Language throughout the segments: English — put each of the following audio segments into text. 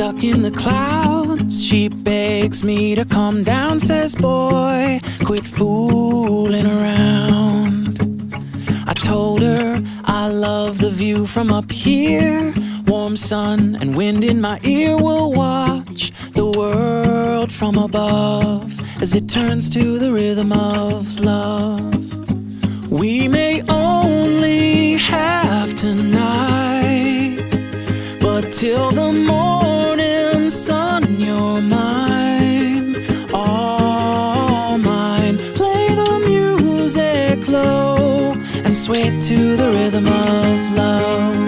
stuck in the clouds. She begs me to calm down, says, boy, quit fooling around. I told her I love the view from up here. Warm sun and wind in my ear. Will watch the world from above as it turns to the rhythm of love. We may only have tonight, but till the morning sun, you're mine, all mine. Play the music low and sway to the rhythm of love.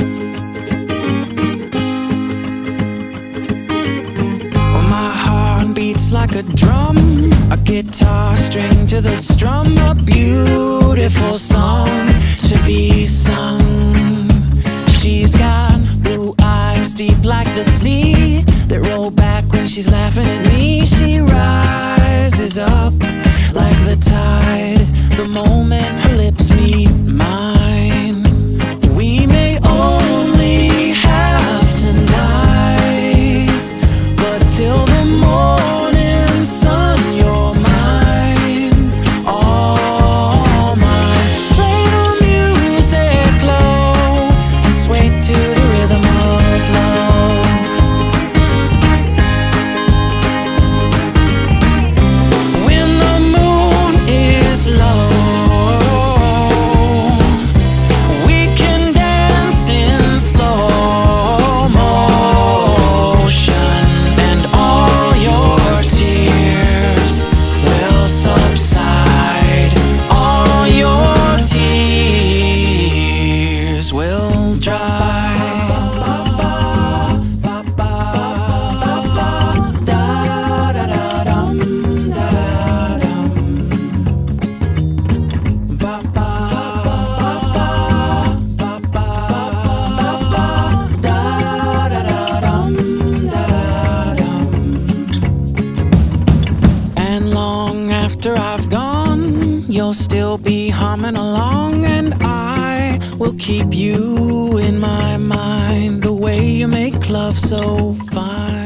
Well, my heart beats like a drum, a guitar string to the strum, a beautiful song to be sung. She's got blue eyes deep like the sea that roll back when she's laughing at me. She rises up like the tide the moment her lips meet mine. We may only have tonight, but till the morning sun, you're mine, all mine. Play the music low and sway to the rhythm of love. When the moon is low, we can dance in slow motion, and all your tears will subside. All your tears will dry. And long after I've gone, you'll still be humming along, and I will keep you in my mind, the way you make love so fine.